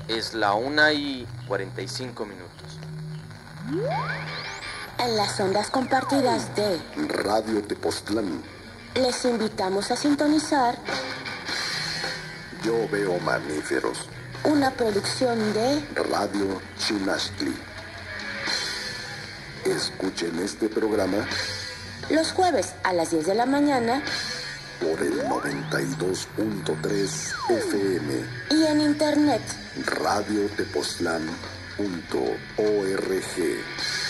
Es la 1:45. En las ondas compartidas de Radio Tepoztlán, les invitamos a sintonizar Yo Veo Mamíferos, una producción de Radio Chinastli. Escuchen este programa los jueves a las 10 de la mañana por el 92.3 FM y en internet radiotepoztlán.org.